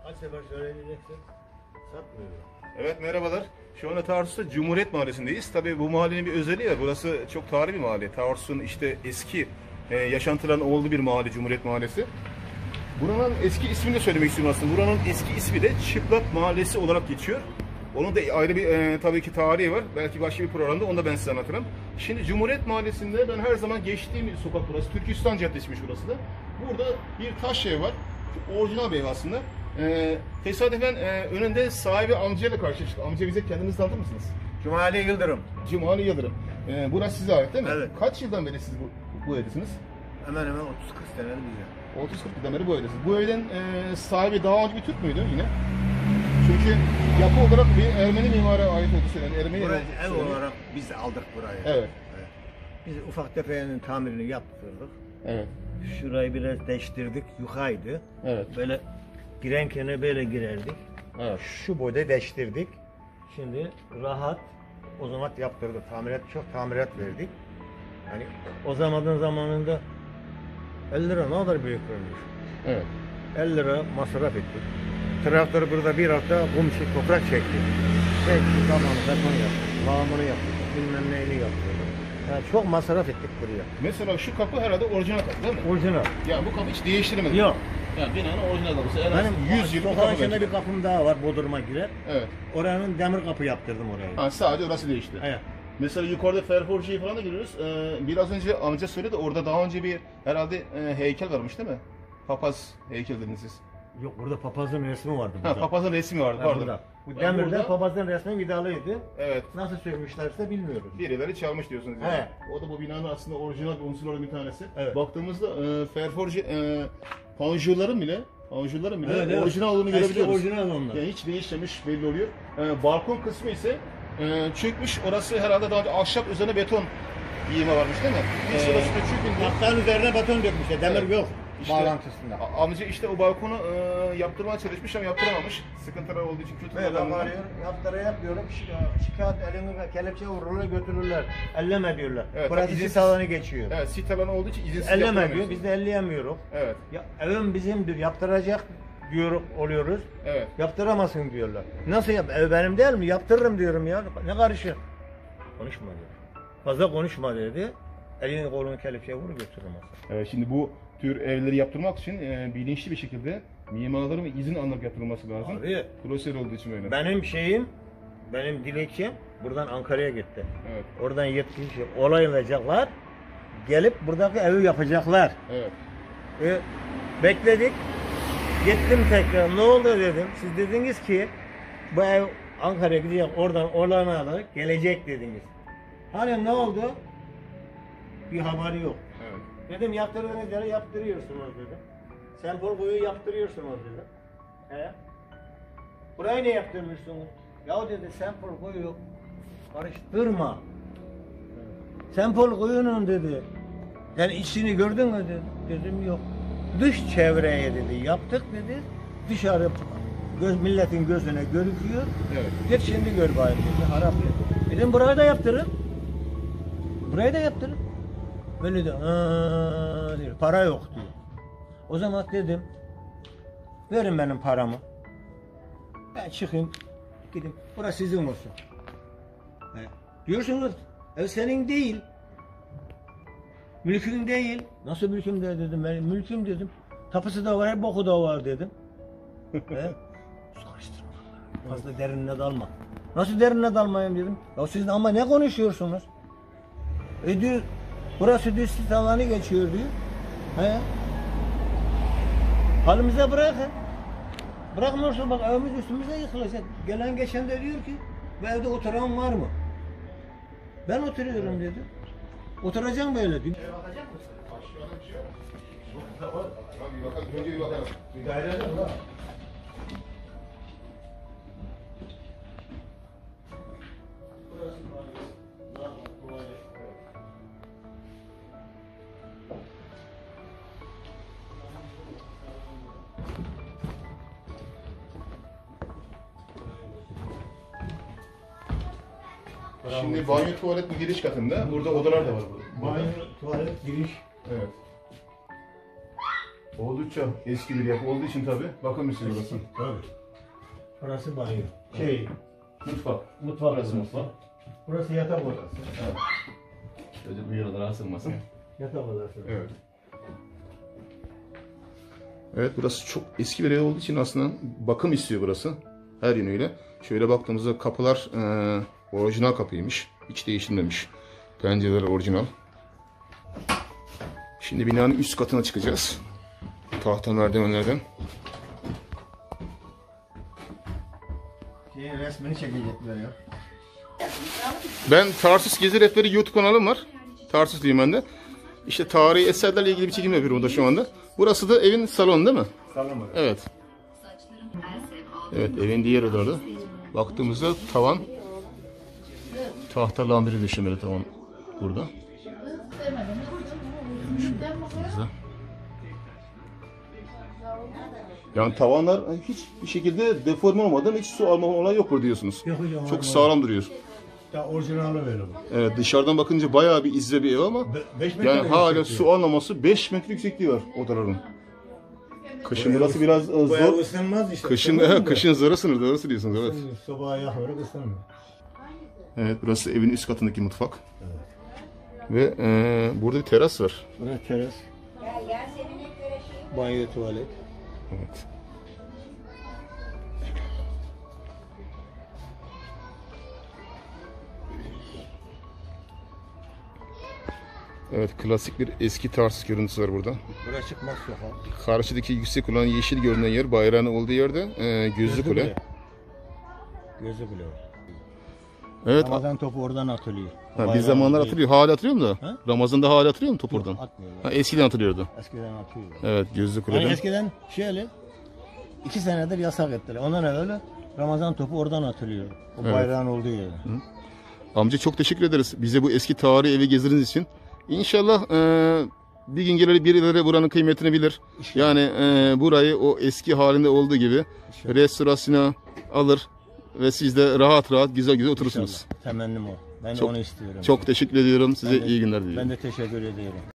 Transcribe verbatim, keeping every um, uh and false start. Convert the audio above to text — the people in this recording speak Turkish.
Kaç sefer söyleyeceksin? Satmıyorum. Evet, merhabalar. Şu anda Tarsus'ta Cumhuriyet Mahallesi'ndeyiz. Tabii bu mahallenin bir özelliği var. Burası çok tarihi bir mahalle. Tarsus'un işte eski e, yaşantıların olduğu bir mahalle, Cumhuriyet Mahallesi. Buranın eski ismini de söylemek istiyorum aslında. Buranın eski ismi de Çıplak Mahallesi olarak geçiyor. Onun da ayrı bir e, tabii ki tarihi var. Belki başka bir programda onu da ben size anlatırım. Şimdi Cumhuriyet Mahallesi'nde ben her zaman geçtiğim bir sokak burası. Türkistan Caddesi'ymiş burası da. Burada bir taş ev var. Orijinal bir ev aslında. Ee, tesadüfen e, önünde sahibi amcayla karşılaştık. Amca bize kendinizi tanıtır mısınız? Cumali Yıldırım. Cumali Yıldırım. Ee, burası size ait değil mi? Evet. Kaç yıldan beri siz bu, bu evdesiniz? Hemen hemen otuz kırk senelik bir otuz kırk yıldan beri bu evdesiniz. Bu evden e, sahibi daha önce bir Türk müydü yine? Çünkü yapı olarak bir Ermeni mimara ait olduğu söyleniyor. Ermeni Burayı ev ev olduğu olarak biz aldık burayı. Evet. Evet. Biz ufak tefeğinin tamirini yaptırdık. Evet. Şurayı biraz değiştirdik. Yukarıydı. Evet. Böyle girenkene böyle girerdik. Evet. Şu boyda değiştirdik. Şimdi rahat o zaman yaptırdık. Tamirat çok tamirat verdik. Hani o zamanın zamanında elli lira ne kadar büyük olmuş. Evet. elli lira masraf ettik. Traktörü burada bir hafta kum çek, toprak çekti. Çekti, zamanı beton yaptık, lağımını yaptık, bilmem neyini yaptık. Yani çok masraf ettik buraya. Mesela şu kapı herhalde orijinal kapı değil mi? Orijinal. Yani bu kapı hiç değiştirmedi. Yok. Yani binanın orijinal kapısı. En az Benim yüz yıllık sokağın kapı içinde bence. bir kapım daha var, Bodrum'a girer. Evet. Oranın demir kapı yaptırdım oraya. Ha, sadece orası değişti. Evet. Mesela yukarıda Ferforji'yi falan da görüyoruz. Ee, biraz önce amca söyledi, orada daha önce bir herhalde e, heykel varmış değil mi? Papaz heykel dediniz siz. Yok, burada papazın resmi vardı Ha, burada. papazın resmi vardı, Ha, pardon. burada. Bu Yani demirde burada- papazın resmi vidalıydı. Evet. Nasıl sökmüşlerse bilmiyoruz. Birileri çalmış diyorsunuz yani. He. O da bu binanın aslında orijinal unsurlarından bir tanesi. Evet. Baktığımızda e, Ferforji e, panjurların bile panjurların bile Evet, evet. orijinal olduğunu Eski görebiliyoruz. orijinal onlar. Yani hiç değişmemiş belli oluyor. E, balkon kısmı ise e, çökmüş. Orası herhalde daha önce ahşap üzerine beton giyime varmış değil mi? Hiç Ee, orası da çöküldü. Yaktağın üzerine beton dökmüşler, demir Evet. yok İşte bağlantısında. a- Amca işte o balkonu e, yaptırmaya çalışmış ama yaptıramamış. Sıkıntılar olduğu için kötü Evet, kullanımından. arıyor, yaptırı yapıyorum, şi- şikayet elini kelepçe vururlar, götürürler, elleme diyorlar. Evet, Burası izinsiz- sit alanı geçiyor. Evet, sit alanı olduğu için izinsiz Elleme diyor, yaptıramıyorsun. biz de elleyemiyoruz. Evet, Ya, evim bizimdir, yaptıracak diyor oluyoruz. evet. Yaptıramazsın diyorlar. Nasıl yap? Ev benim değil mi? Yaptırırım diyorum ya. Ne karışır? Konuşma dedi. Fazla konuşma dedi. Elini kolunu kelepçeye vur götürürüm. Evet, şimdi bu tür evleri yaptırmak için e, bilinçli bir şekilde mimarların ve izin alınarak yaptırılması lazım. Abi, Prosedür olduğu için öyle. benim şeyim, benim dilekçem buradan Ankara'ya gitti. Evet, Oradan yetkili şey olaylayacaklar. Gelip buradaki evi yapacaklar. evet. E, bekledik. Gittim tekrar. Ne oldu dedim. Siz dediniz ki bu ev Ankara'ya gidecek. Oradan olanı alarak gelecek dediniz. Hani ne oldu? Bir haberi yok. Evet. Dedim yaptırdığınız yere yaptırıyorsunuz dedim. Sempol kuyu yaptırıyorsunuz dedim. He? Burayı ne yaptırmışsınız? Ya dedi sempol kuyu karıştırma. Sempol kuyunun dedi. Yani içini gördün mü dedi. Dedim yok. Dış çevreye dedi yaptık dedi. Dışarı göz milletin gözüne görüküyor. Evet. Git şimdi gör bayım dedi. Harap dedi. Dedim burayı da yaptırın. Burayı da yaptırın. Böyle de "Aa" diyor. Para yok diyor. O zaman dedim verin benim paramı. Ben çıkayım gideyim. Burası sizin olsun. He. Diyorsunuz ev senin değil. Mülkün değil. Nasıl mülküm de dedim. Ben mülküm dedim. Tapusu da var, her boku da var dedim. He? Karıştırma. Fazla derinine dalma. Nasıl derinine dalmayayım dedim. Ya siz ama ne konuşuyorsunuz? E diyor, burası diyor sit alanı geçiyor diyor. He? Halimize bırakın. Bırakmıyorsun bak evimiz üstümüze yıkılacak. Gelen geçen de diyor ki bu evde oturan var mı? Ben oturuyorum dedi. Oturacağım böyle diyor. Bakacak mısın? Aşağıda bir şey yok. Burada var. Hadi bakalım, önce bir bakalım. Bir daire de var. Şimdi banyo tuvalet bu giriş katında. Burada odalar da var. Burada. Banyo, tuvalet, giriş. Evet. Oldukça eski bir yapı olduğu için tabi bakım istiyor burası. Tabii. Burası banyo. Şey, Mutfak. mutfak. Burası mutfak. Burası yatak odası. Evet. Çocuk bir yaralara sığmasın. Yatak odası. Evet. Evet, burası çok eski bir ev olduğu için aslında bakım istiyor burası. Her yönüyle. Şöyle baktığımızda kapılar e, orijinal kapıymış. Hiç değiştirilmemiş. Pencereler orijinal. Şimdi binanın üst katına çıkacağız. Tahta merdivenlerden. Şeyin resmini çekecekler ya. Ben Tarsus Gezi Rehberi YouTube kanalım var. Tarsusluyum ben de. İşte tarihi eserlerle ilgili bir çekim yapıyorum burada şu anda. Burası da evin salonu değil mi? Salon var. Evet. Evet, evin diğer odaları. Baktığımızda tavan tahta lambiri döşemeli tavan burada. Şurada. Yani tavanlar hiçbir şekilde deforme olmadan hiç su alma olayı yok diyorsunuz. Yok hocam. Çok sağlam duruyor. Ya orijinali böyle bu. Evet, dışarıdan bakınca bayağı bir izle bir ev ama beş metre yani hala yüksekliği. su almaması beş metre yüksekliği var odaların. Kışın burası biraz e, Bayağı zor. ısınmaz işte. Kışın Isınmaz mı? kışın zora sınır, doğru söylüyorsunuz, evet. Sobağa yakıyor, ısınmıyor. Evet, burası evin üst katındaki mutfak. Ve e, burada bir teras var. Burası teras. Banyo, tuvalet. Evet. Evet, klasik bir eski Tarsus görüntüsü var burada. Burası çıkmaz sokak. Karşıdaki yüksek olan yeşil görünen yer, bayrağın olduğu yerde e, Gözlü Kule. Gözlü kule var. Evet. Ramazan topu oradan atılıyor. Ha, bir zamanlar hatırlıyor. Hala hatırlıyorum da. Ha? Ramazan'da hala hatırlıyor musun top oradan? Atmıyorlar. Ha, eskiden hatırlıyordu. Eskiden atıyorlar. Evet, Gözlü Kule'den. Yani eskiden şöyle iki senedir yasak ettiler. Ondan evvel Ramazan topu oradan atılıyor. O Evet. bayrağın olduğu yere. Amca çok teşekkür ederiz bize bu eski tarihi evi gezdirdiğiniz için. İnşallah e, bir gün gelir birileri buranın kıymetini bilir. Yani e, burayı o eski halinde olduğu gibi restorasyona alır ve siz de rahat rahat güzel güzel oturursunuz. İnşallah. Temennim o. Ben Çok- onu istiyorum. Çok teşekkür ediyorum. Size Ben de- iyi günler diliyorum. Ben de teşekkür ediyorum.